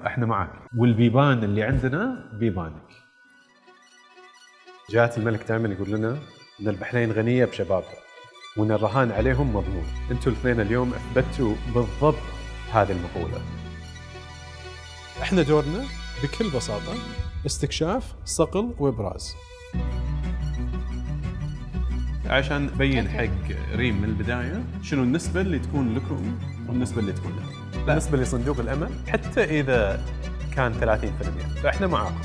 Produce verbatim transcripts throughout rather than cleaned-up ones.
احنا معك، والبيبان اللي عندنا بيبانك. جات الملك دائما يقول لنا ان البحرين غنيه بشبابها وان الرهان عليهم مضمون. انتم الاثنين اليوم اثبتوا بالضبط هذه المقوله. احنا دورنا بكل بساطه استكشاف، صقل وابراز. عشان نبين حق ريم من البدايه شنو النسبه اللي تكون لكم والنسبه اللي تكون لنا. بالنسبه لصندوق الامل حتى اذا كان ثلاثين بالمئة فاحنا معاكم.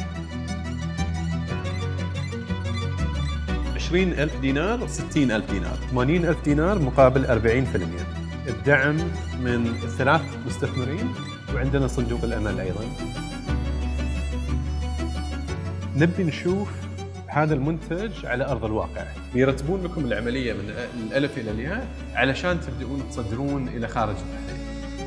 عشرين ألف دينار، ستين ألف دينار، ثمانين ألف دينار مقابل أربعين بالمئة. الدعم من ثلاث مستثمرين وعندنا صندوق الامل ايضا. نبي نشوف هذا المنتج على ارض الواقع، يرتبون لكم العمليه من الالف الى الياء علشان تبدؤون تصدرون الى خارج البحرين.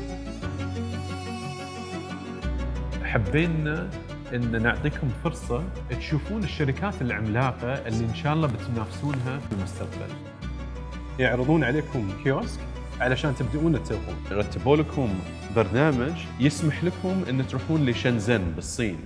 حبينا ان نعطيكم فرصه تشوفون الشركات العملاقه اللي ان شاء الله بتنافسونها في المستقبل. يعرضون عليكم كيوسك علشان تبدؤون تسوقون. رتبوا لكم برنامج يسمح لكم ان تروحون لشنزن بالصين.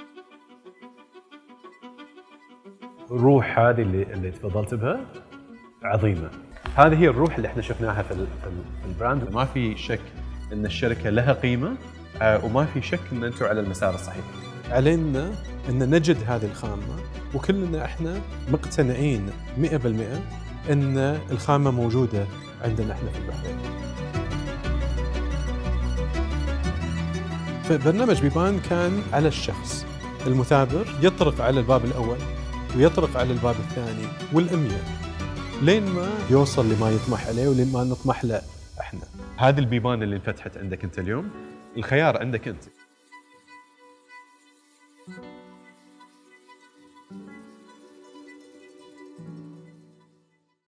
الروح هذه اللي اللي تفضلت بها عظيمه. هذه هي الروح اللي احنا شفناها في في البراند. ما في شك ان الشركه لها قيمه وما في شك ان انتم على المسار الصحيح. علينا ان نجد هذه الخامه وكلنا احنا مقتنعين مئة بالمئة ان الخامه موجوده عندنا احنا في البحرين. فبرنامج بيبان كان على الشخص المثابر يطرق على الباب الاول ويطرق على الباب الثاني والأمية لين ما يوصل لما يطمح عليه ولين ما نطمح له احنا. هذه البيبان اللي انفتحت عندك انت اليوم، الخيار عندك انت.